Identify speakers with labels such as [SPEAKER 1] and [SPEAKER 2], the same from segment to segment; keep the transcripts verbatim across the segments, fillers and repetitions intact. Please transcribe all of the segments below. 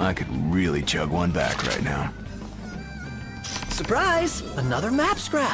[SPEAKER 1] I could really chug one back right now.
[SPEAKER 2] Surprise! Another map scrap!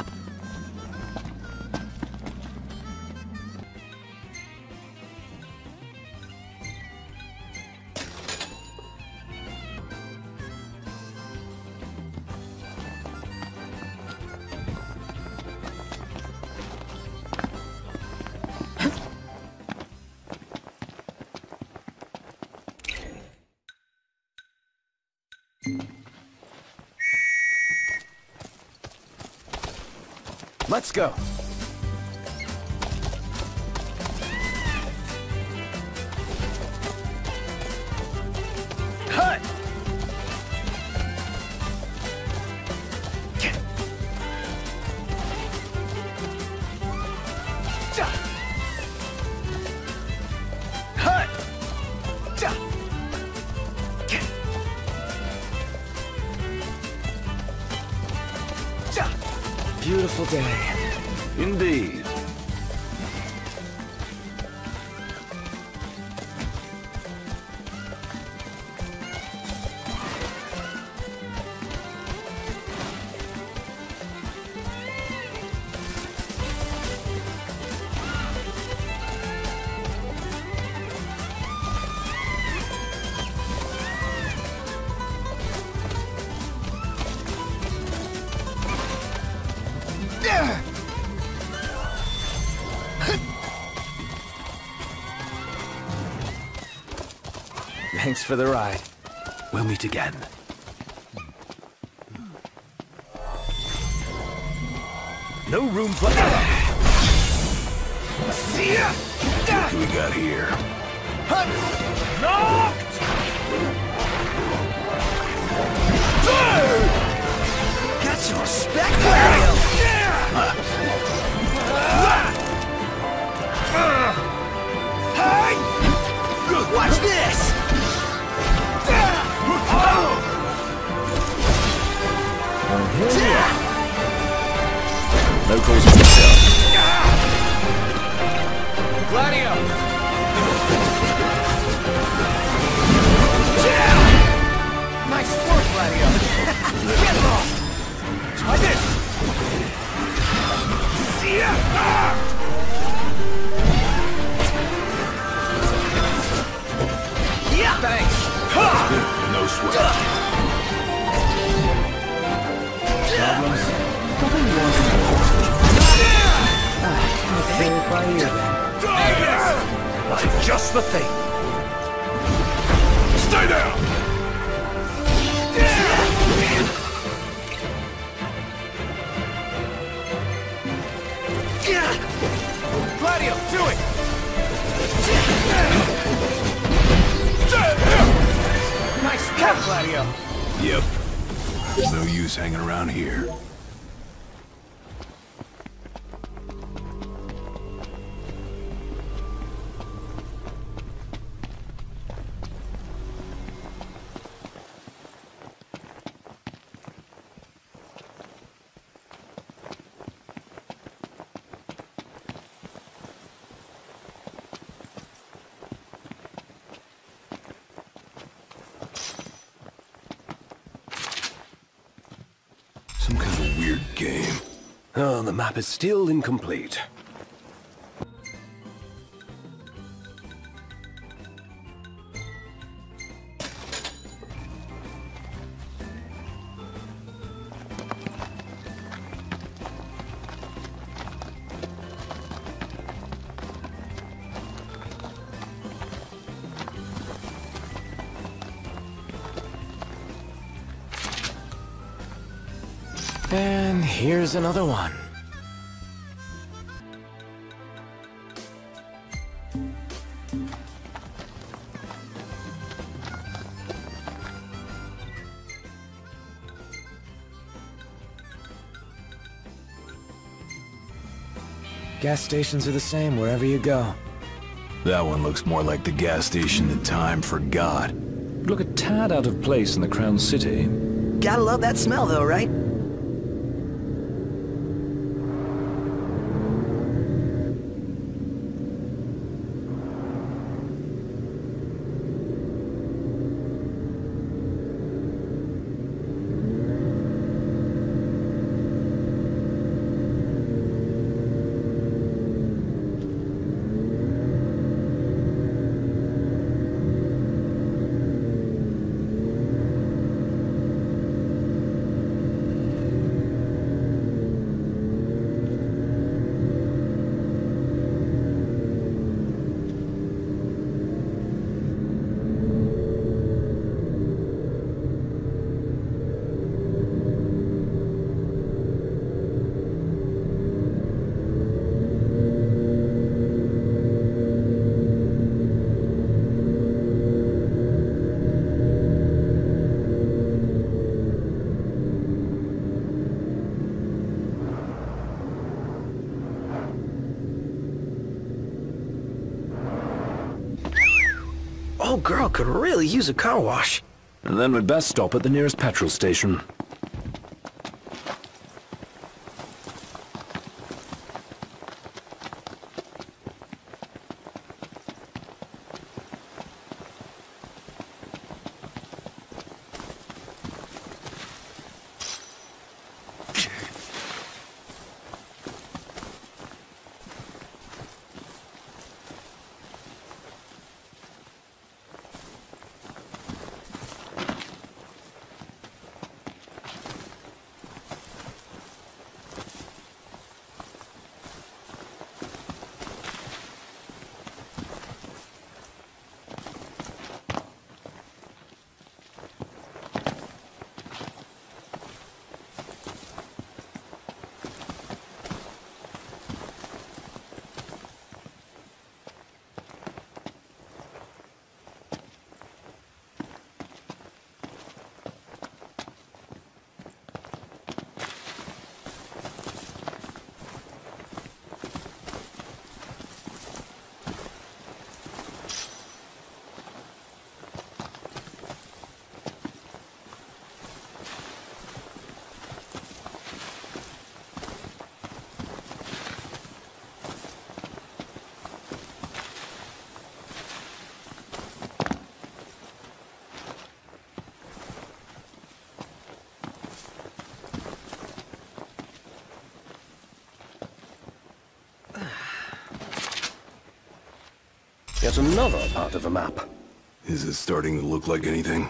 [SPEAKER 3] Let's go. Hut! Hut!
[SPEAKER 2] Beautiful day.
[SPEAKER 1] Indeed.
[SPEAKER 3] Thanks for the ride. We'll meet again. No room for error. See ya!
[SPEAKER 1] What do we got here?
[SPEAKER 3] Knocked!
[SPEAKER 2] Got some respect, Gladio! Watch this!
[SPEAKER 3] No cause for yourself. Gladio! Nice work, Gladio! Get lost! Try this! See ya! Yeah! Thanks!
[SPEAKER 1] No sweat.
[SPEAKER 3] Problems? Nothing more than play it by ear then. Like just the thing.
[SPEAKER 1] Stay down!
[SPEAKER 3] Gladio, do it! Nice cut, Gladio!
[SPEAKER 1] Yep. There's no use hanging around here. Some kind of weird game.
[SPEAKER 3] Oh, the map is still incomplete. And here's another one. Gas stations are the same wherever you go.
[SPEAKER 1] That one looks more like the gas station that time forgot.
[SPEAKER 4] Look a tad out of place in the Crown City.
[SPEAKER 2] Gotta love that smell though, right? old girl could really use a car wash.
[SPEAKER 4] And then we'd best stop at the nearest petrol station.
[SPEAKER 3] Yet another part of a map.
[SPEAKER 1] Is it starting to look like anything?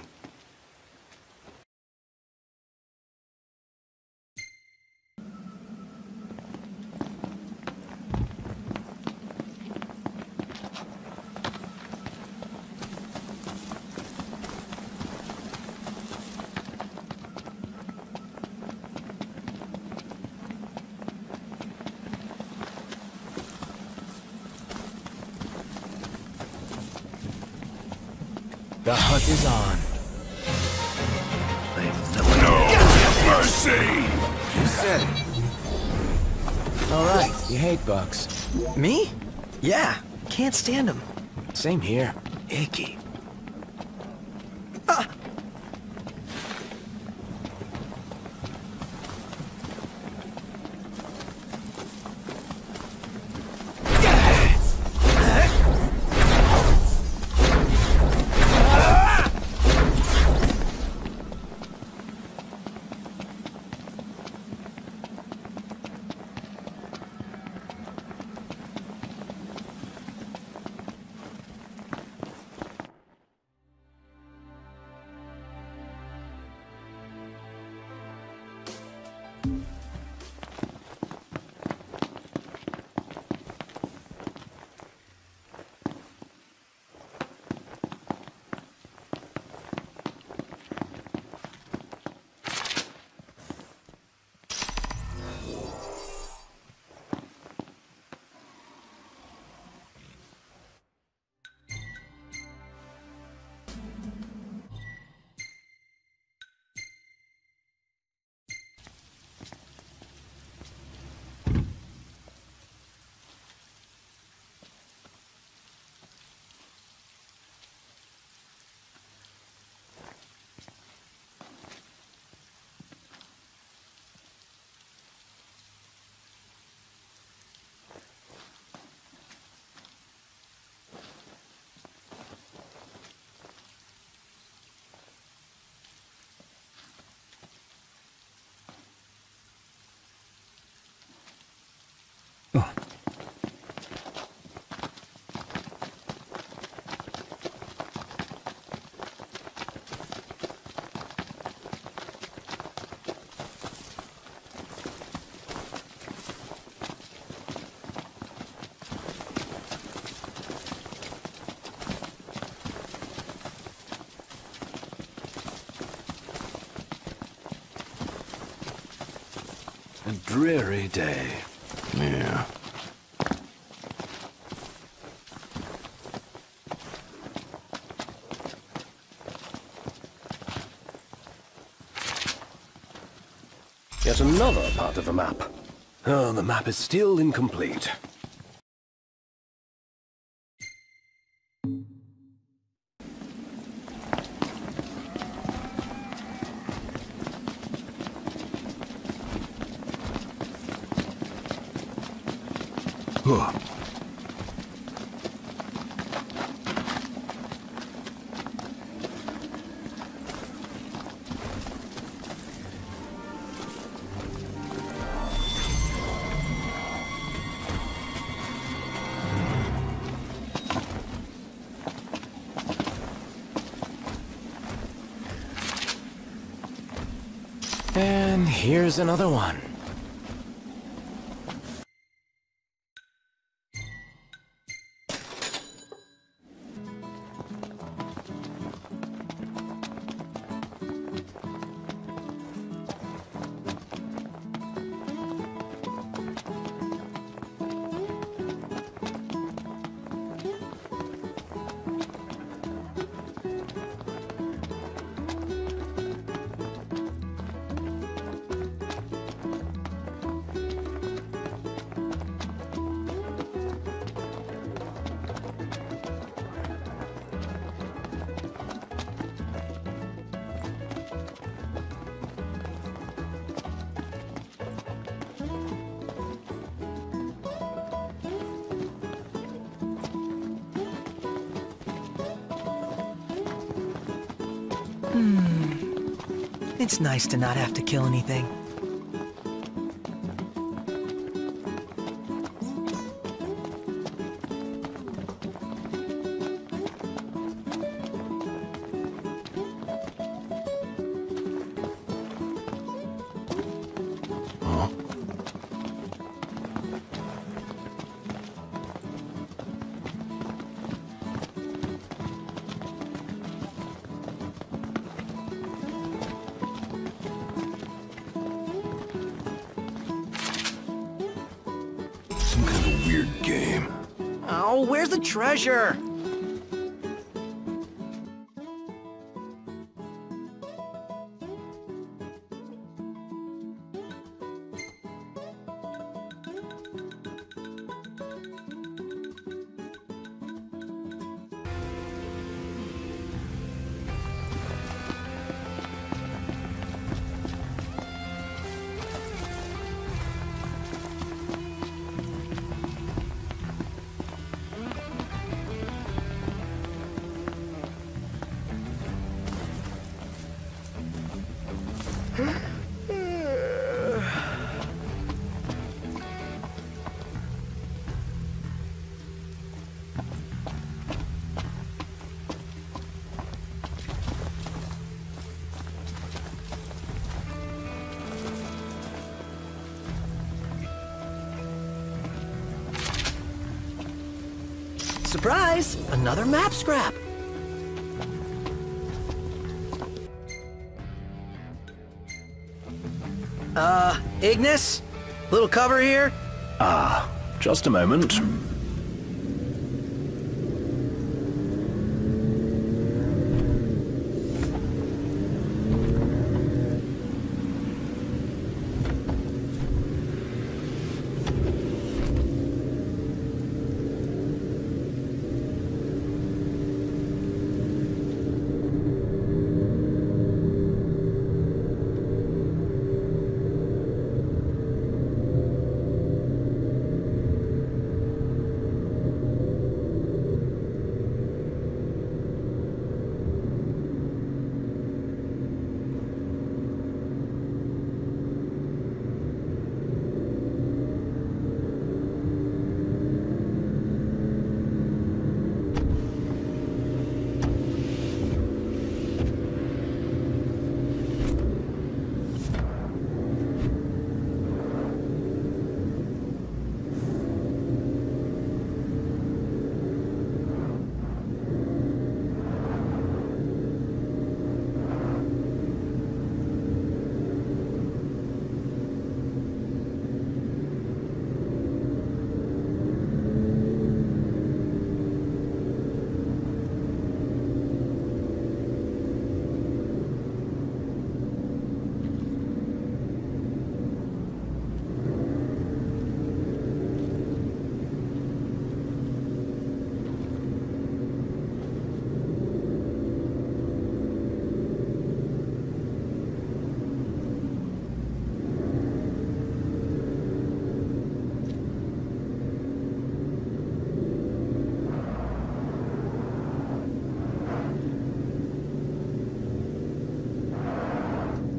[SPEAKER 2] The hunt is on.
[SPEAKER 1] No mercy!
[SPEAKER 2] You said it.
[SPEAKER 5] Alright, you hate bugs.
[SPEAKER 2] Me? Yeah, can't stand them.
[SPEAKER 5] Same here.
[SPEAKER 2] Icky.
[SPEAKER 3] A dreary day.
[SPEAKER 1] Yeah.
[SPEAKER 3] Yet another part of a map. Oh, the map is still incomplete.
[SPEAKER 1] Huh.
[SPEAKER 5] And here's another one.
[SPEAKER 2] It's nice to not have to kill anything.
[SPEAKER 1] Huh? Some kind of weird game.
[SPEAKER 2] Oh, where's the treasure? Surprise! Another map scrap! Uh, Ignis? Little cover here?
[SPEAKER 4] Ah, just a moment.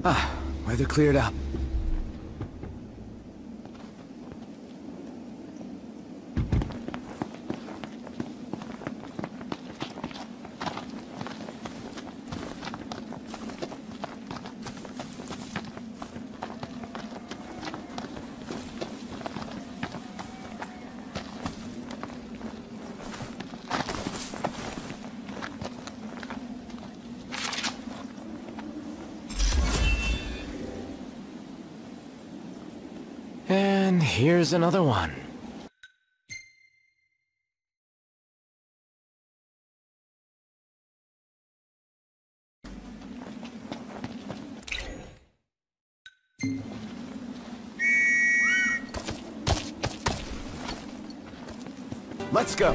[SPEAKER 5] Ah, weather cleared up. And here's another one. Let's go.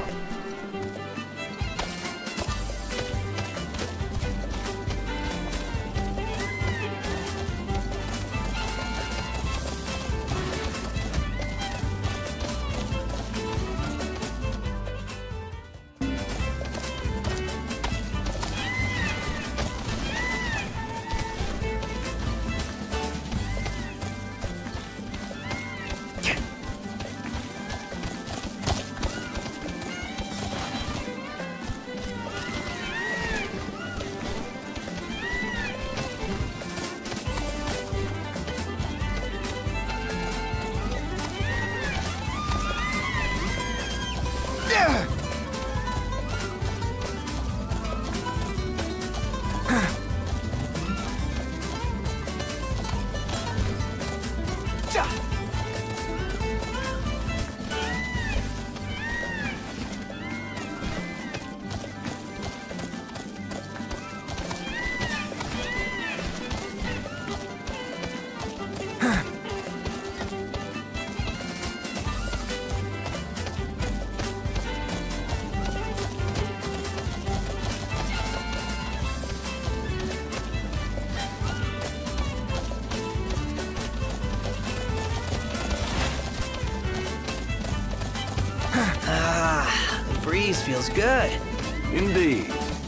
[SPEAKER 2] Ah, the breeze feels good.
[SPEAKER 1] Indeed.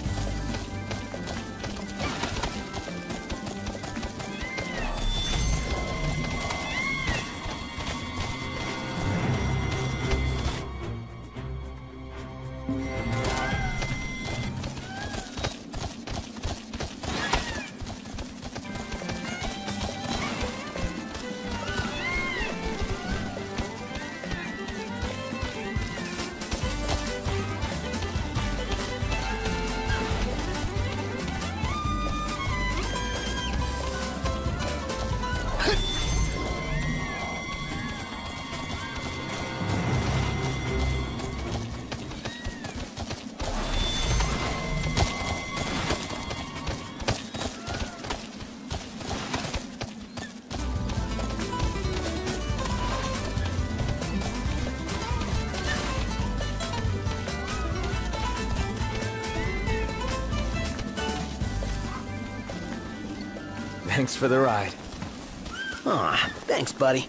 [SPEAKER 5] Thanks for the ride.
[SPEAKER 2] Aw, thanks, buddy.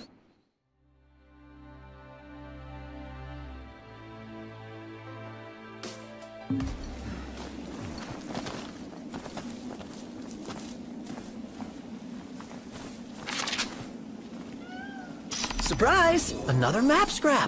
[SPEAKER 2] Surprise! Another map scrap!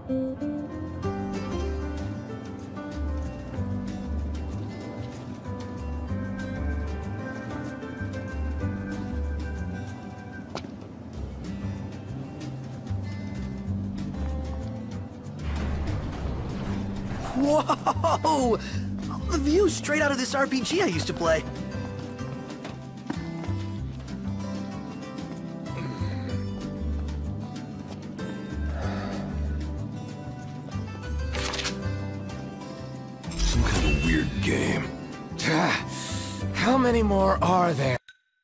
[SPEAKER 2] Whoa! The view straight out of this R P G I used to play.
[SPEAKER 1] Some kind of weird game.
[SPEAKER 5] How many more are there?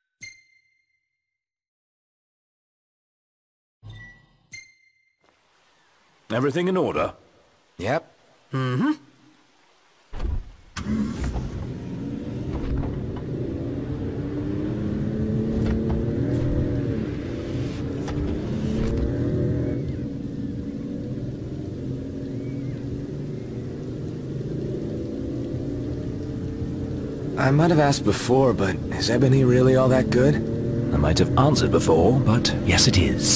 [SPEAKER 4] Everything in order?
[SPEAKER 5] Yep.
[SPEAKER 2] Mm-hmm.
[SPEAKER 5] I might have asked before, but is ebony really all that good?
[SPEAKER 4] I might have answered before, but yes it is.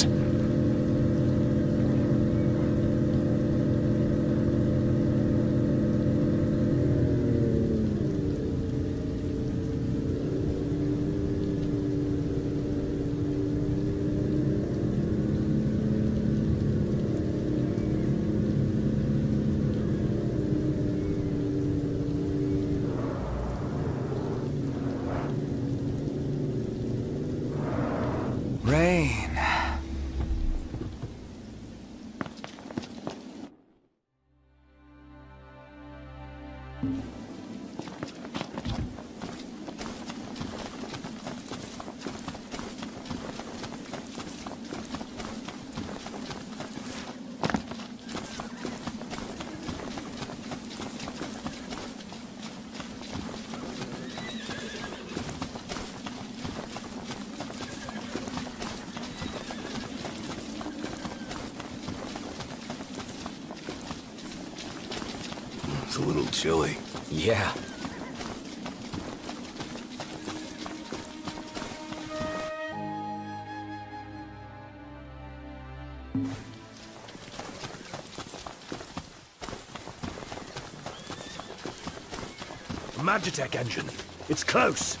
[SPEAKER 5] Rain.
[SPEAKER 1] It's a little chilly.
[SPEAKER 5] Yeah.
[SPEAKER 4] Magitech engine. It's close.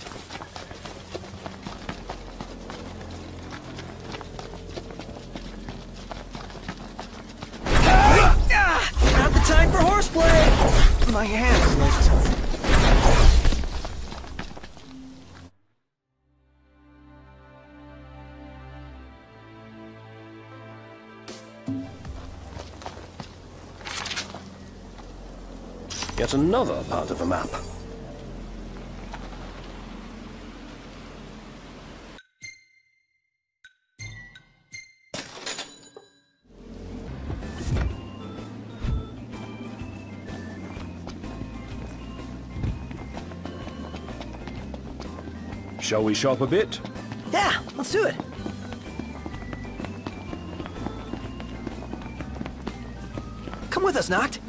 [SPEAKER 2] Not the time for horseplay!
[SPEAKER 5] My hand slipped.
[SPEAKER 3] Yet another part of a map.
[SPEAKER 4] Shall we shop a bit?
[SPEAKER 2] Yeah, let's do it. Come with us, Noct.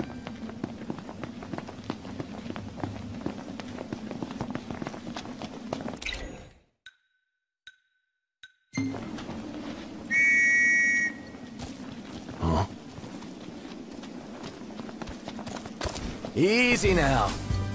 [SPEAKER 1] Huh?
[SPEAKER 5] Easy now.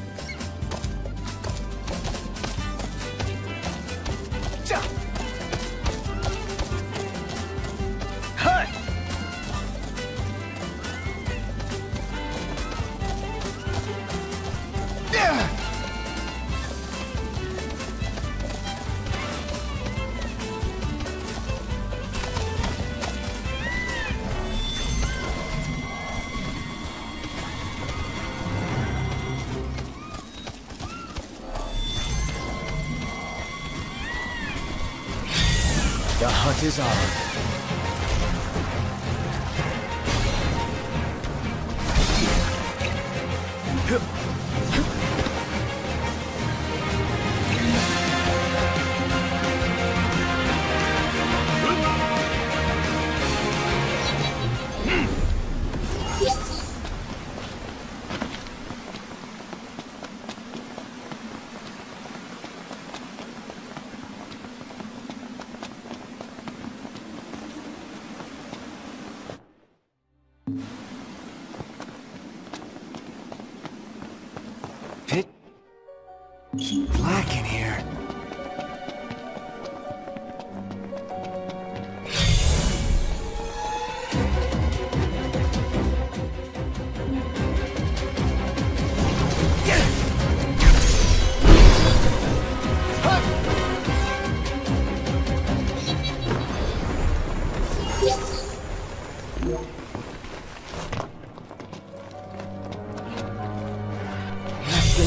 [SPEAKER 5] The hunt is on.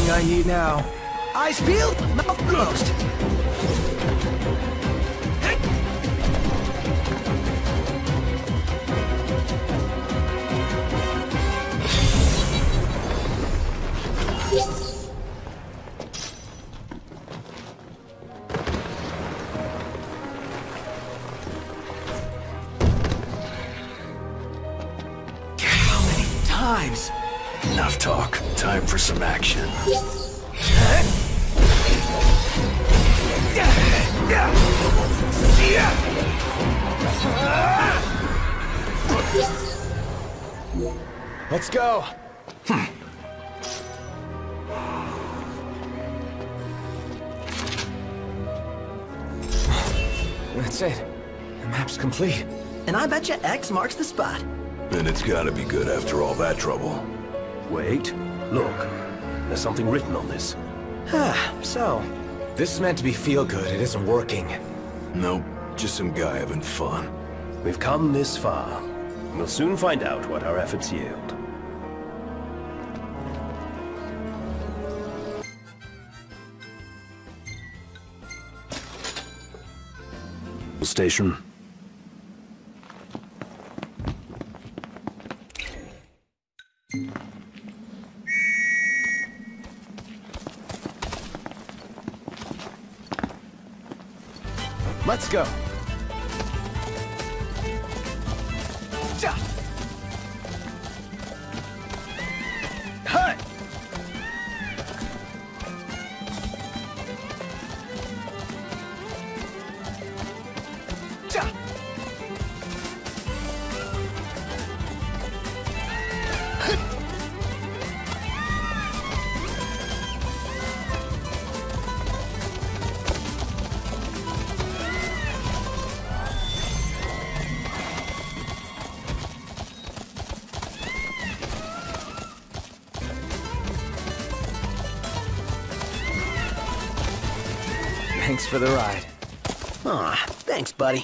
[SPEAKER 5] everything I need now.
[SPEAKER 2] Eyes peeled, mouth closed.
[SPEAKER 1] How many times? Enough talk. Time for some action.
[SPEAKER 5] Let's go. That's it. The map's complete.
[SPEAKER 2] And I bet you X marks the spot.
[SPEAKER 1] And it's gotta be good after all that trouble.
[SPEAKER 3] Wait. Look. There's something written on this.
[SPEAKER 2] So,
[SPEAKER 5] This is meant to be feel good. It isn't working.
[SPEAKER 1] Nope, just some guy having fun.
[SPEAKER 3] We've come this far. We'll soon find out what our efforts yield. Station.
[SPEAKER 5] Let's go. Ja. Hey. Ja. Thanks for the ride.
[SPEAKER 2] aw, thanks, buddy.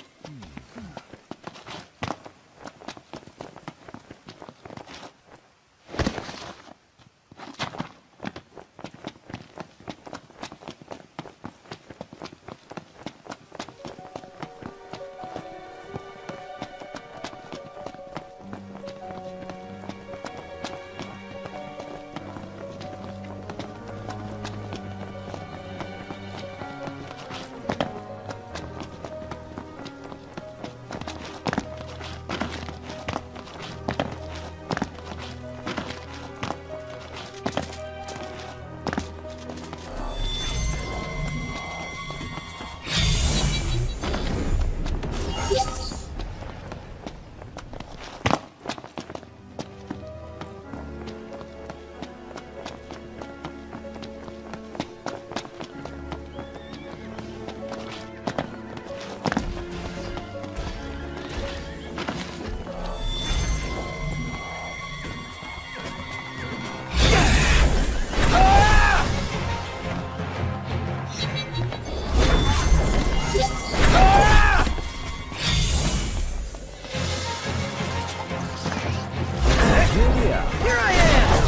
[SPEAKER 2] Here I am!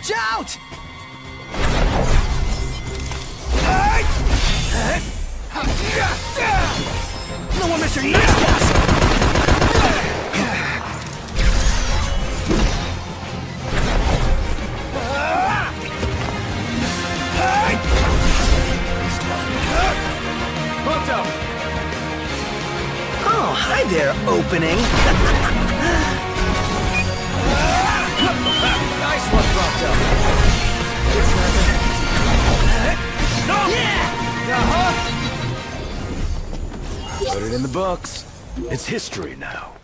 [SPEAKER 2] Watch out! No one, Mister Nice Castle! Oh, hi there, opening. Nice one, Prompto. Yeah! Uh-huh.
[SPEAKER 3] Put it in the books. It's history now.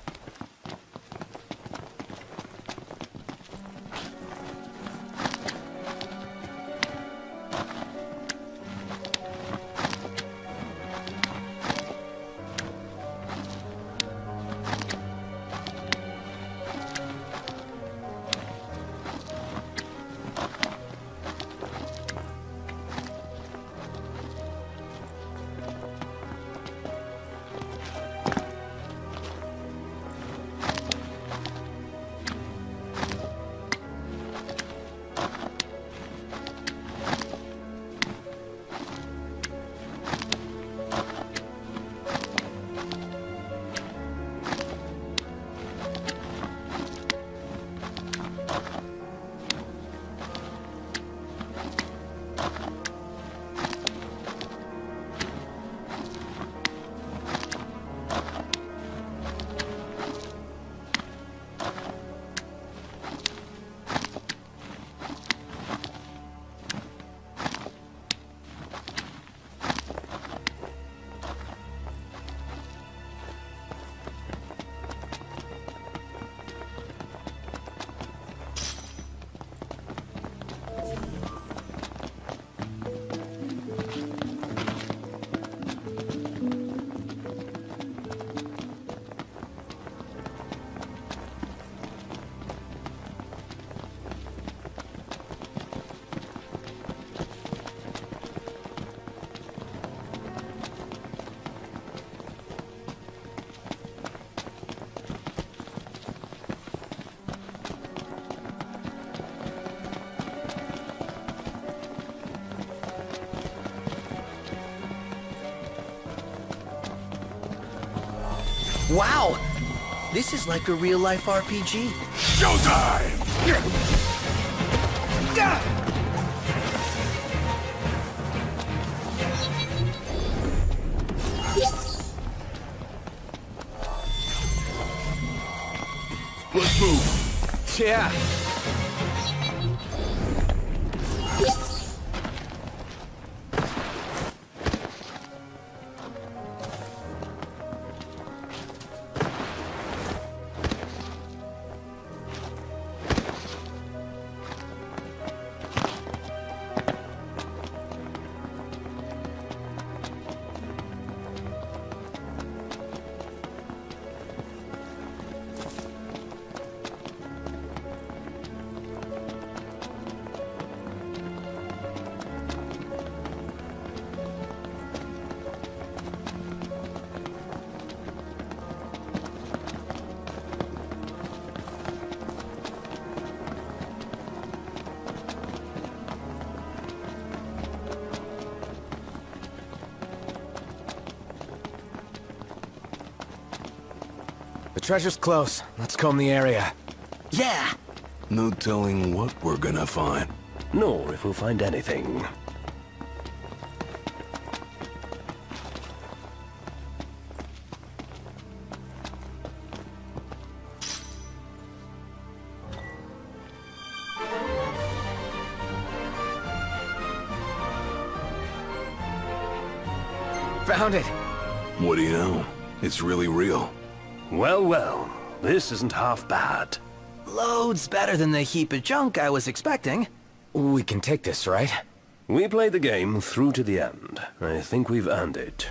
[SPEAKER 2] Wow! This is like a real-life R P G.
[SPEAKER 1] Showtime! Let's move.
[SPEAKER 3] Yeah.
[SPEAKER 5] The treasure's close. Let's comb the area.
[SPEAKER 2] Yeah!
[SPEAKER 1] No telling what we're gonna find.
[SPEAKER 3] Nor if we'll find anything.
[SPEAKER 5] Found it!
[SPEAKER 1] What do you know? It's really real.
[SPEAKER 3] Well, well, this isn't half bad.
[SPEAKER 2] Loads better than the heap of junk I was expecting.
[SPEAKER 5] We can take this, right?
[SPEAKER 3] We played the game through to the end. I think we've earned it.